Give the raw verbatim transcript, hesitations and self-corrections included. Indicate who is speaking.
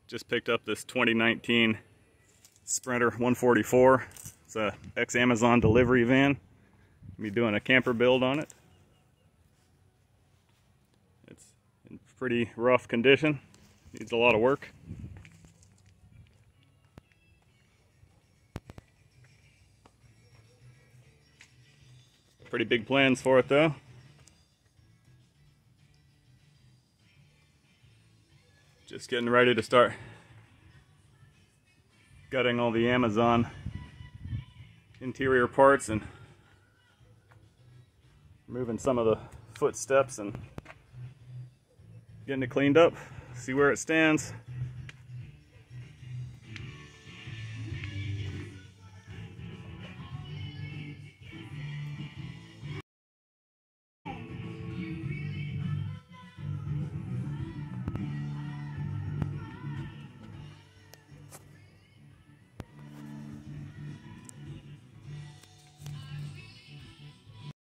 Speaker 1: Just picked up this twenty nineteen Sprinter one forty-four. It's a ex-Amazon delivery van. I'll be doing a camper build on it. It's in pretty rough condition. Needs a lot of work. Pretty big plans for it though. Just getting ready to start gutting all the Amazon interior parts and removing some of the footsteps and getting it cleaned up, see where it stands.